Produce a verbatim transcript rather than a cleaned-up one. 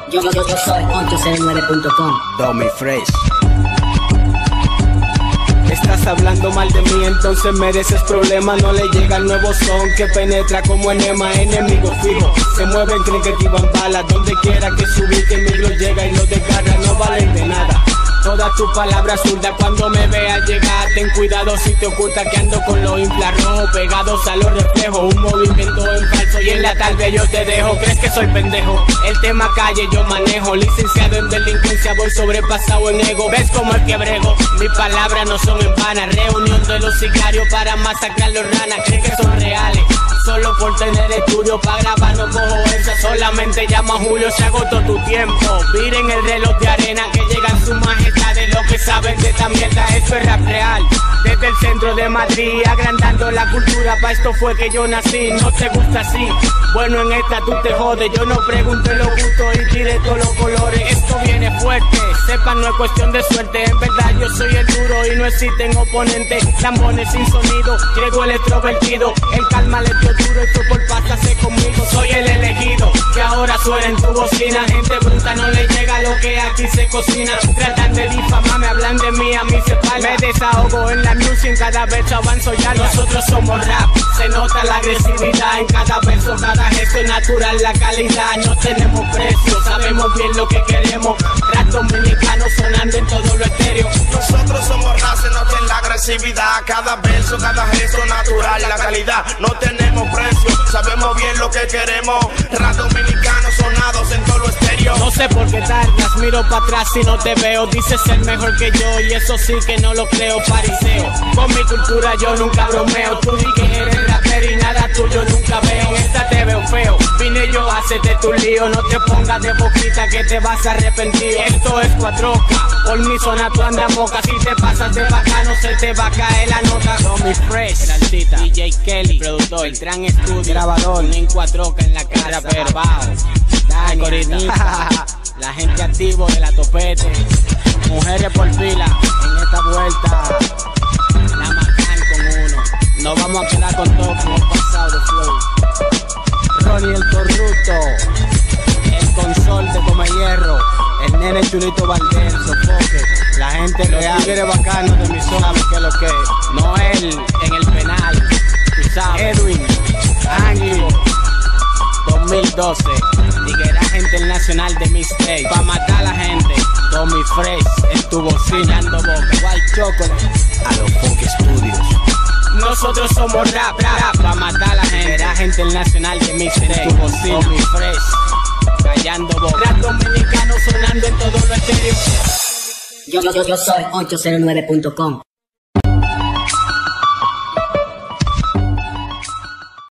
Yo, yo, yo, yo soy ocho cero nueve punto com. Domi Fresh. Estás hablando mal de mí, entonces mereces problema. No le llega el nuevo son que penetra como enema. Enemigos fijos, se mueven, creen que tiran balas. Donde quiera que subir, que micro llega y los descarga. No valen de nada todas tus palabras zurdas. Cuando me veas llegar, ten cuidado si te oculta que ando con los infrarrojos pegados a los reflejos. Un movimiento en falso y en la tarde yo te dejo. ¿Crees que soy pendejo? El tema calle yo manejo. Licenciado en delincuencia, voy sobrepasado en ego. ¿Ves como el que brego? Mis palabras no son en vana. Reunión de los sicarios para masacrar los ranas. ¿Creen que son reales? Solo por tener estudio para grabar no cojo esa. Solamente llama a Julio, se agotó tu tiempo. Miren el reloj de arena que llega en su majestad. De lo que saben de esta mierda, esto es rap real. Desde el centro de Madrid, agrandando la cultura. Pa' esto fue que yo nací, no te gusta así. Bueno, en esta tú te jodes. Yo no pregunté los gustos y tiré todos los colores. Esto viene fuerte, sepan, no es cuestión de suerte. En verdad yo soy el duro y no existen oponentes. Lambones sin sonido, griego el extrovertido. El calma le dio duro y fue por pasarse conmigo. Soy el elegido, que ahora suena en tu bocina. Gente bruta no le llega lo que aquí se cocina. Tratan de difamarme, hablan de mí, a mí se palma. Me desahogo en la music, en cada verso avanzo ya. Nosotros somos rap, se nota la agresividad en cada verso, cada gesto es natural, la calidad. No tenemos precio, sabemos bien lo que queremos. Rap dominicano sonando en todo lo estéreo. Nosotros somos rap, se nota en la agresividad. Cada verso, cada gesto natural, la calidad. No tenemos precio, sabemos bien lo que queremos. Rap dominicano sonados en todo lo estéreo. No sé por qué tardas, miro para atrás y no te veo. Dices ser mejor que yo y eso sí que no lo creo, fariseo. Con mi cultura yo nunca bromeo. Tú di que eres rapero y nada tuyo nunca veo. En esta te veo feo, vine yo a hacerte tu lío. No te pongas de boquita que te vas a arrepentir. Esto es cuatroca, por mi zona tú andas moca. Si te pasas de bacano se te va a caer la nota. Domi Fresh, el altita, D J Kelly, productor, el Tran Studio, grabador, en cuatroca en la cara, verbao, Dani, Corinita, la gente activo de la topete. Mujeres por fila, en esta vuelta la matan con uno. No vamos a quedar con todo como pasado de flow. Ronnie el corrupto, el consol de Come Hierro, el nene Chulito Valdés, Sofoque, la gente real, tigre bacano de mi zona, que es lo que Noel en el penal, tú sabes, Edwin, Ángel, dos mil doce, tigueraje internacional de Mixtape, pa' matar a la gente. Domi Fresh en tu bocina, ando boca, White Chocolate, a los Funk Studios. Nosotros somos rap, rap, rap, pa' matar a la gente. Tigueraje internacional de Mixtape, tu bocina, Domi Fresh, callando boca. Rap dominicano sonando en todo lo estéreo. Yo, yo, yo, yo soy ocho cero nueve punto com.